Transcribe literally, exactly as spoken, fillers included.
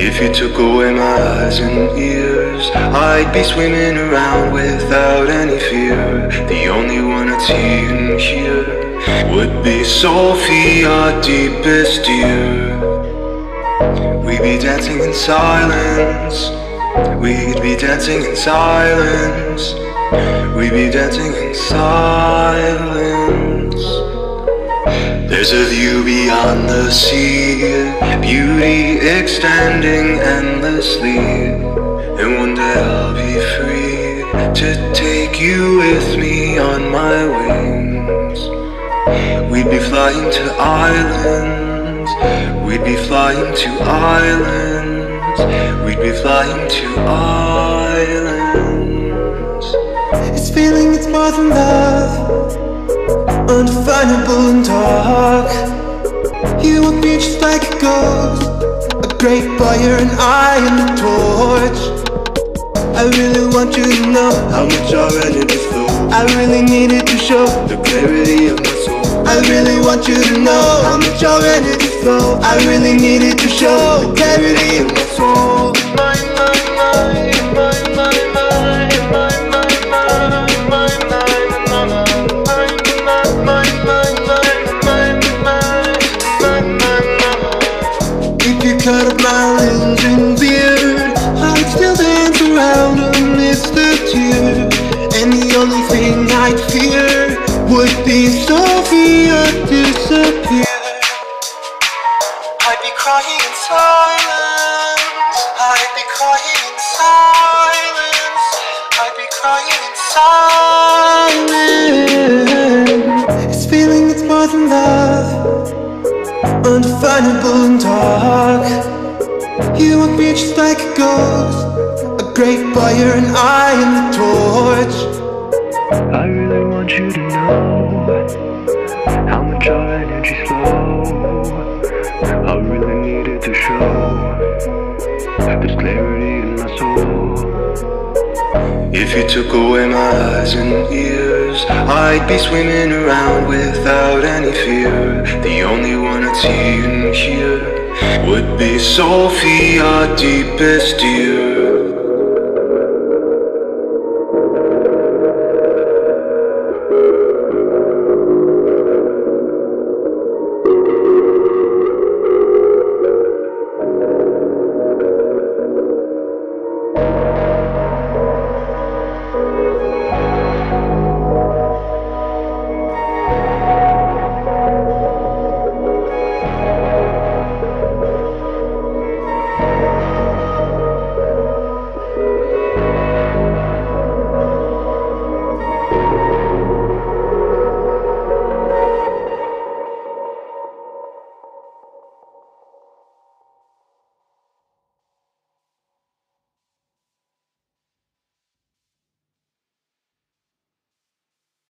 If you took away my eyes and ears, I'd be swimming around without any fear. The only one I'd see and hear would be Sophie, our deepest dear. We'd be dancing in silence. We'd be dancing in silence. We'd be dancing in silence. There's a view beyond the sea, beauty extending endlessly. And one day I'll be free to take you with me on my wings. We'd be flying to islands. We'd be flying to islands. We'd be flying to islands. This feeling, it's more than love, undefinable and dark. You and me just like a ghost, a great fire and I am the torch. I really want you to know how much our energy flows. I really needed to show the clarity of my soul. I really want you to know how much our energy flow. I really needed to show the clarity of my soul. My, my, my, my, my, my, my, my, my, my, cut up my limbs and beard, I'd still dance around amidst the tears. And the only thing I'd fear would be Sophia disappear. I'd be crying in silence. I'd be crying in silence. I'd be crying in silence. This feeling, it's more than love, undefinable and dark. You and me just like a ghost, a great fire and I am the torch. I really want you to know how much our energy's flow. I really needed to show there's clarity in my soul. If you took away my eyes and ears, I'd be swimming around without any fear. The only one I'd see and hear would be Sophie, our deepest dear.